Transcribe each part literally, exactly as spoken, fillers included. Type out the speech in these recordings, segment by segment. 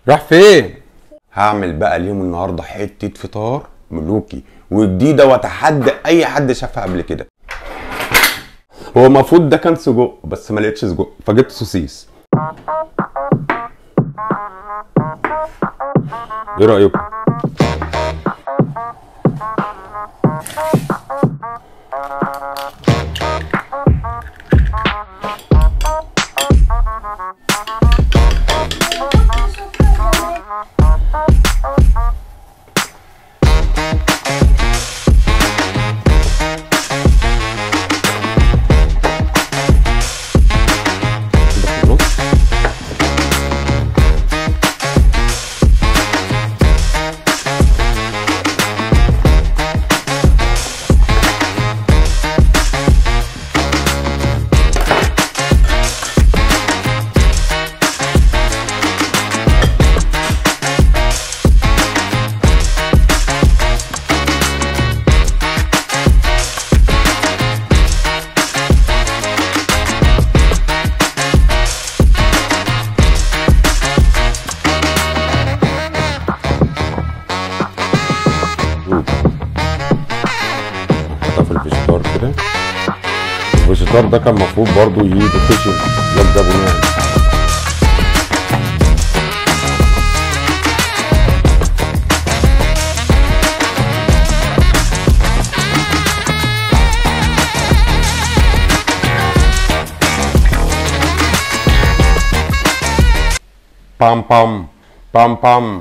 راح فين؟ هعمل بقى ليهم النهارده حته فطار ملوكي وجديده واتحدى اي حد شافها قبل كده. هو المفروض ده كان سجق بس ما لقيتش سجق فجبت سوسيس. ايه رايكم؟ في الفيجيتار كده. الفيجيتار ده كان المفروض برضو يجيب خشن يجذبوا يعني. بام بام بام بام.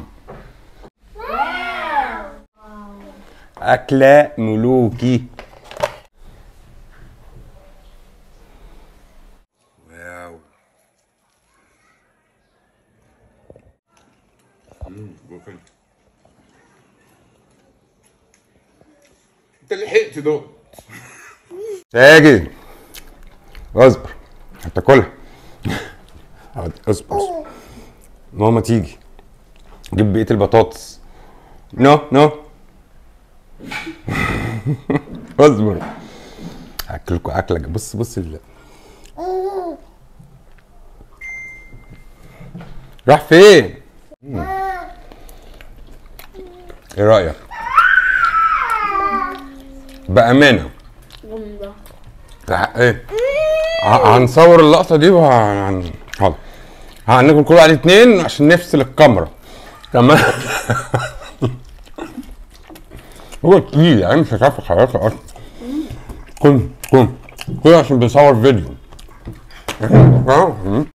أكلة ملوكي. واو. امم بوفل. انت لحقت دول. ساجد. اصبر. هتاكلها. اصبر. ماما تيجي. جيب بقية البطاطس. نو نو. اصبر. هاكلكوا اكله. بص بص ال... راح فين؟ ايه رايك؟ بامانه ايه؟ هنصور اللقطه دي وهن حاضر هناكل كل واحد اتنين عشان نفصل الكاميرا تمام. هو تقيل يعني مش هتعرف حضرتك اصلا. كل كل كل عشان بنصور فيديو.